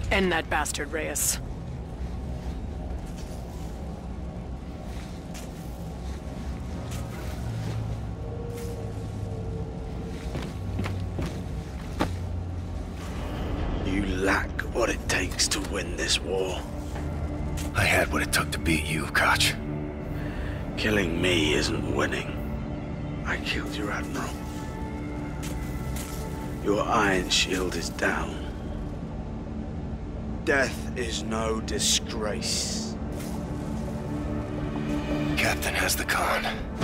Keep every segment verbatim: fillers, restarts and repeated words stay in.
End that bastard, Reyes. You lack what it takes to win this war. I had what it took to beat you, Kotch. Killing me isn't winning. I killed your Admiral. Your Iron Shield is down. Death is no disgrace. Captain has the con.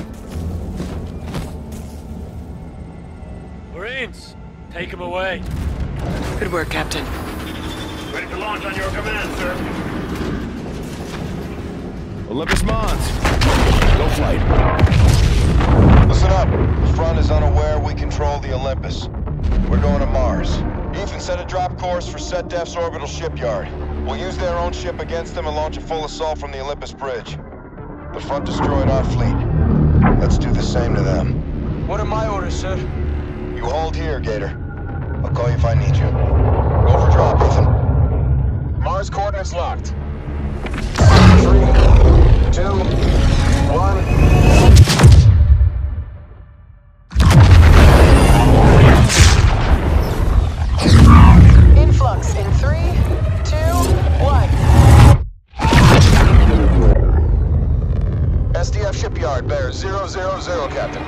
Marines, take him away. Good work, Captain. Ready to launch on your command, sir. Olympus Mons. Go flight. Listen up. The front is unaware we control the Olympus. We're going to Mars. Ethan set a drop course for S A T F's orbital shipyard. We'll use their own ship against them and launch a full assault from the Olympus bridge. The front destroyed our fleet. Let's do the same to them. What are my orders, sir? You hold here, Gator. I'll call you if I need you. Go for drop, Ethan. Mars coordinates locked. Three, two, one. Influx in three, two, one. S D F shipyard bears zero zero zero, Captain.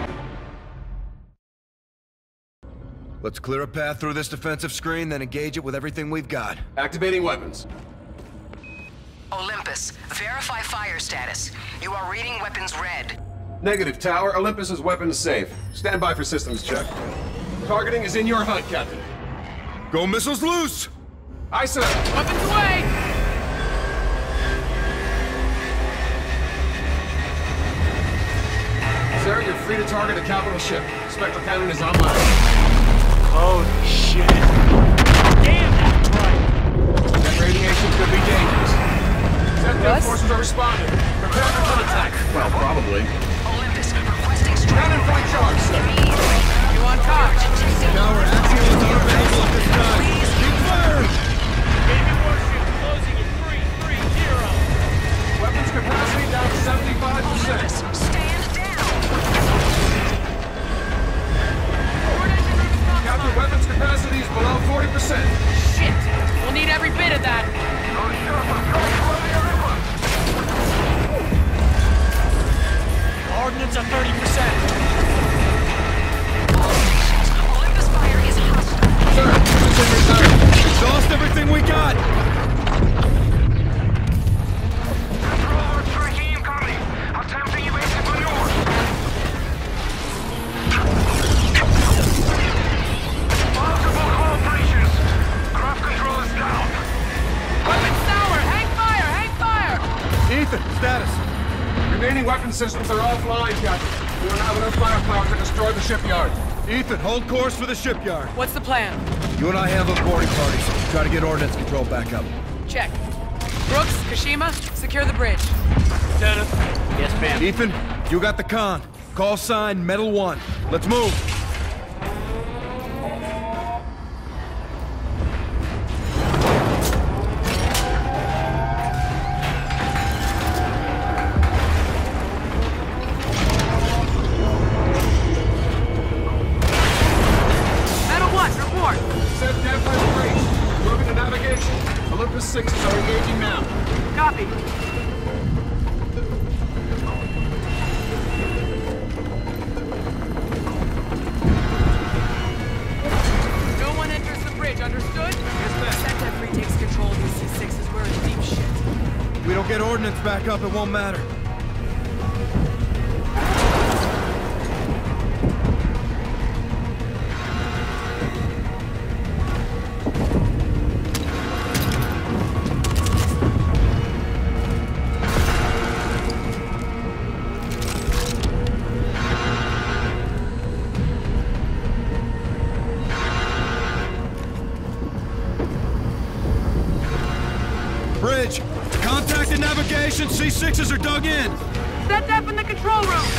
Let's clear a path through this defensive screen, then engage it with everything we've got. Activating weapons. Olympus, verify fire status. You are reading weapons red. Negative, Tower. Olympus is weapons safe. Stand by for systems check. Targeting is in your H U D, Captain. Go missiles loose! Aye, sir. Weapons away! Sir, you're free to target a capital ship. Spectral cannon is online. Holy shit. Damn, that's right. That radiation could be dangerous. S A T F forces are responding. Prepare for contact. Well, probably. Olympus, requesting strike. Cannon flight charge, sir. You on Kotch? Tower, axial is unavailable at this time. Keep firing! Enemy warship closing at three three zero. Weapons capacity down to seventy-five percent. Olympus, stand down. Captain, weapons capacity is below forty percent. Shit! We'll need every bit of that. Ordnance at thirty percent. Olympus fire is hostile. Sir, this is reserve. Exhaust everything we got! Control three incoming. Attempting evasive maneuver. Multiple operations. Craft control is down. Weapons sour! Hang fire! Hang fire! Ethan, status. Remaining weapon systems are offline, Captain. We don't have enough firepower to destroy the shipyard. Ethan, hold course for the shipyard. What's the plan? You and I handle boarding parties. Try to get ordnance control back up. Check. Brooks, Kashima, secure the bridge. Lieutenant. Yes, ma'am. Ethan, you got the con. Call sign Metal One. Let's move. Metal One, report. Set depth has reached. Moving to navigation. Olympus sixes are engaging now. Copy. No one enters the bridge, understood? Yes, ma'am. S A T F retakes control of the C sixes. We're in deep shit. If we don't get ordnance back up, it won't matter. Bridge! Contacted navigation! C sixes are dug in! Set up in the control room!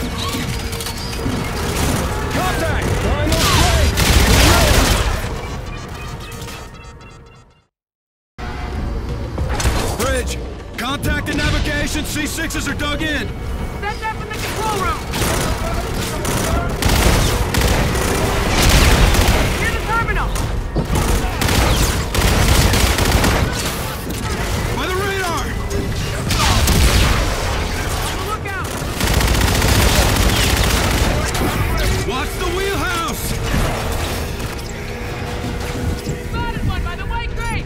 Contact! Triangle straight! forces are dug in! Send them from the control room! Near the terminal! By the radar! Look out! Watch the wheelhouse! Spotted one by the white crate!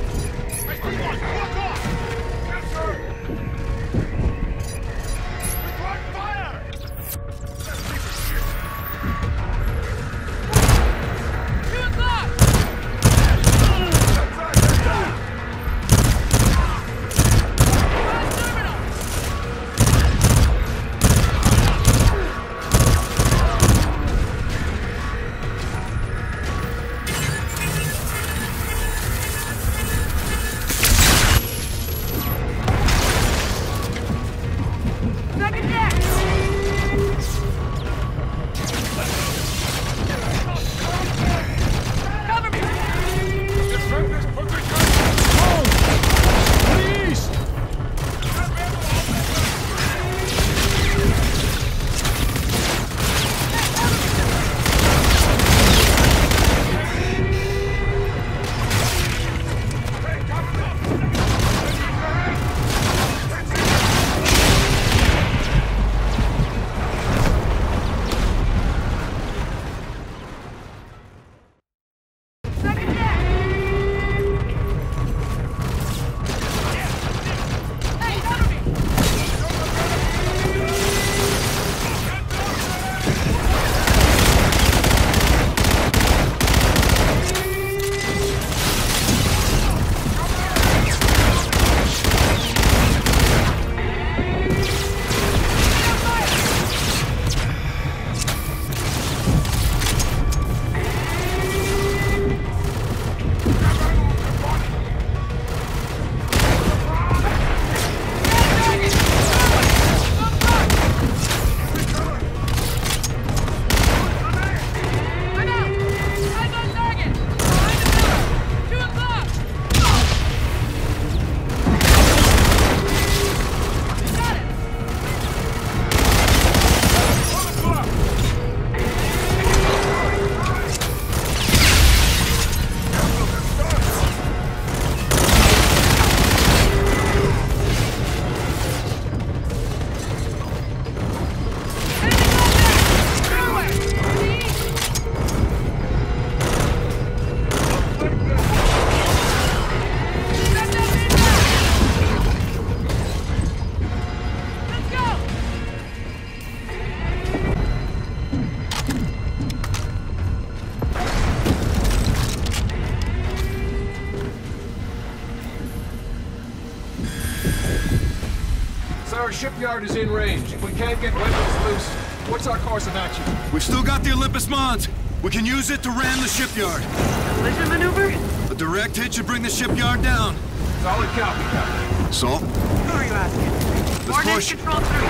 Our shipyard is in range. If we can't get weapons loose, what's our course of action? We've still got the Olympus Mons. We can use it to ram the shipyard. Collision maneuver? A direct hit should bring the shipyard down. Solid copy, Captain. Salt? Who are you asking? Coordinate control through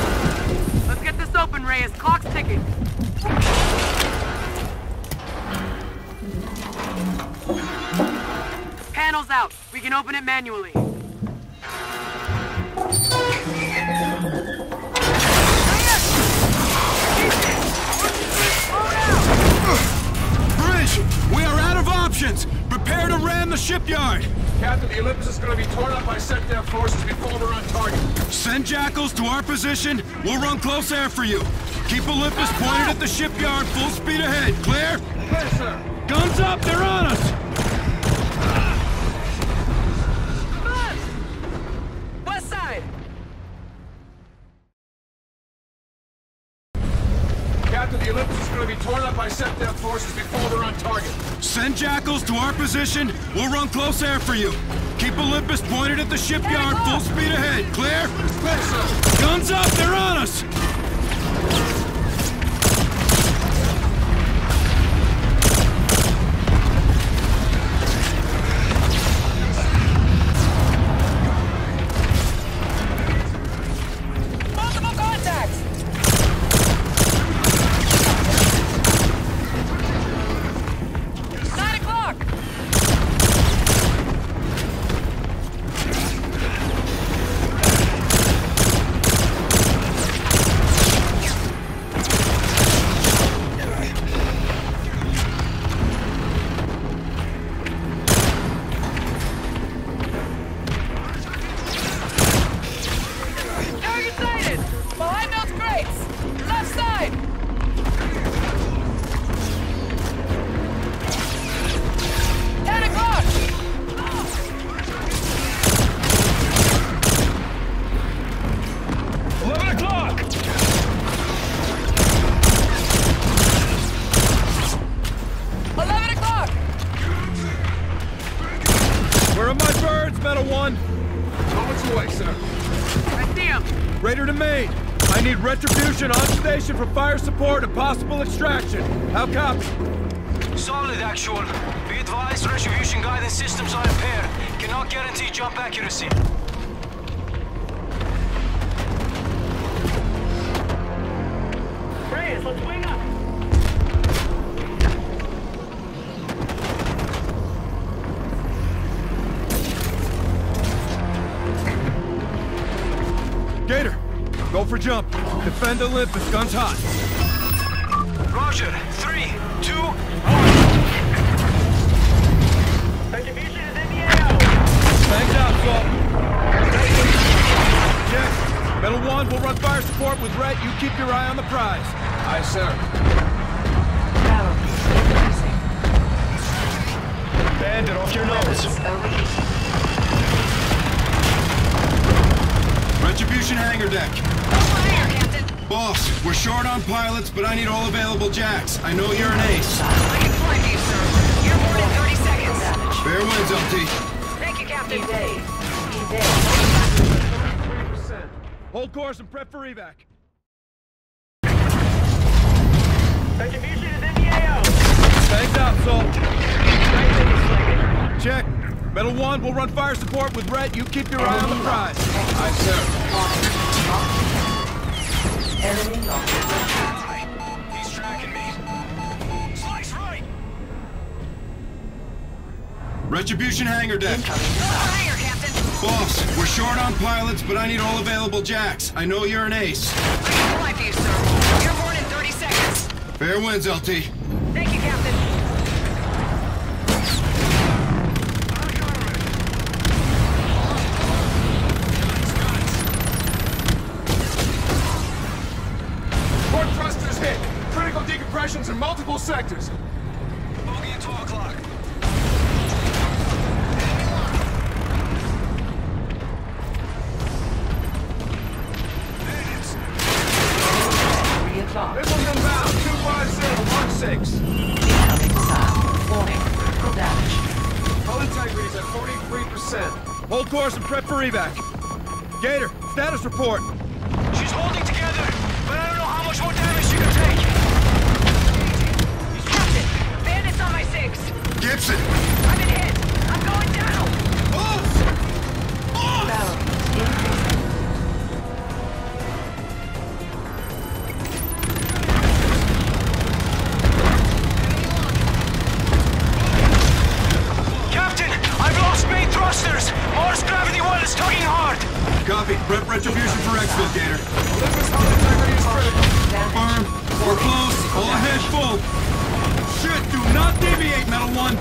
here. Let's get this open, Reyes. Clock's ticking. Panel's out. We can open it manually. Bridge! We are out of options! Prepare to ram the shipyard! Captain, the Olympus is going to be torn up by S A T O forces before we're on target. Send Jackals to our position. We'll run close air for you. Keep Olympus pointed at the shipyard, full speed ahead. Clear? Clear, sir. Guns up! They're on us! West side! Captain, the Olympus is going to be torn up by S A T O forces before we're on target. Send Jackals to our position. We'll run close air for you. Keep Olympus pointed at the shipyard, full speed ahead. Clear? Clear, sir. Guns up! They're on us! way, sir. I see him. Raider to main. I need Retribution on station for fire support and possible extraction. How copy? Solid, actual. Be advised, Retribution guidance systems are impaired. Cannot guarantee jump accuracy. Reyes, let's wing up. Gator, go for jump. Defend Olympus, guns hot. Roger. Three, two, Retribution is in the A O. Thanks out, Salt. Check. Metal one, we'll run fire support with Red. You keep your eye on the prize. Aye, sir. Bandit, off your nose. Retribution hangar deck. Hangar, Captain. Boss, we're short on pilots, but I need all available jacks. I know you're an ace. I can fly for you, sir. You're more than thirty seconds. Fair winds, L T. Thank you, Captain. Hold course and prep for evac. Retribution is in the A O. Thanks out, Salt. Check. Metal one, we'll run fire support with Red. You keep your eye on the prize. Aye, sir. He's tracking me. Slice right. Retribution hangar deck. Hangar, Captain. Boss, we're short on pilots, but I need all available jacks. I know you're an ace. I can fly for you, sir. You're more than thirty seconds. Fair winds, L T. Thank you, Captain. Port thrusters hit. Critical decompressions in multiple sectors. Bogey at twelve o'clock. Missiles inbound. two five zero one six. Hull integrity is at forty-three percent. Hold course and prep for evac. Gator, status report. She's holding together, but I don't know how much more damage she can take. Captain, bandits on my six. Gibson. I've been hit. I'm going down. Boss! Boss! Captain, I've lost main thrusters. Mars gravity well is tugging hard. Copy. Prep Retribution for exfil, Gator. Olympus hull integrity is critical. Firm. We're close. All ahead full. Shit, do not deviate, Metal one.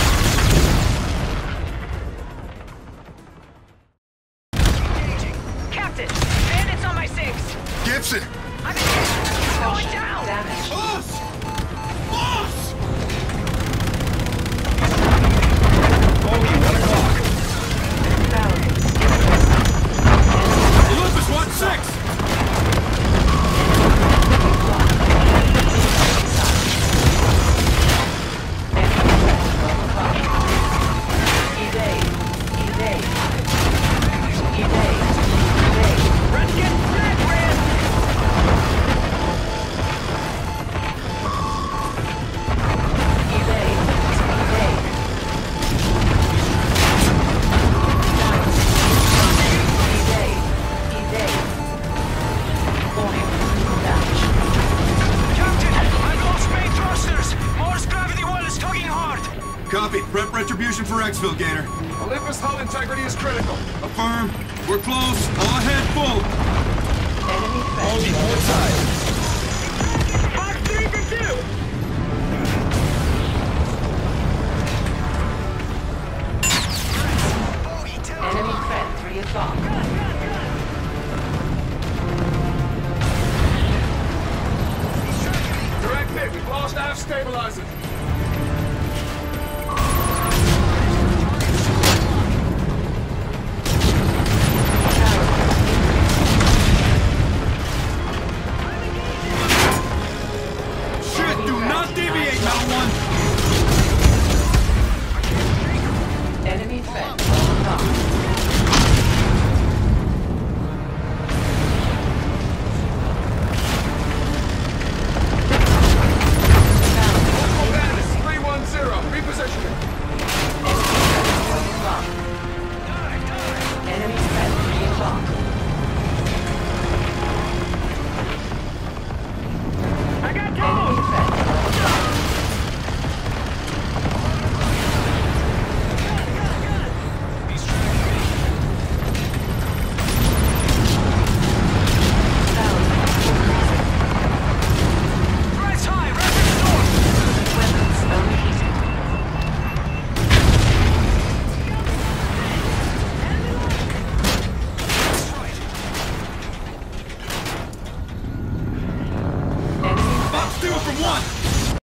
Engaging. Captain, bandits on my six. Gibson. I've been hit. I'm going down. Boss! Boss! Bogey, one o'clock. Olympus, one six! Let's get flat, Reyes. Captain, I've lost main thrusters. Mars gravity well is tugging hard. Copy. Prep Retribution for exfil, Gator. Olympus hull integrity is critical. Affirm. We're close. All ahead full. Bogey, hold tight.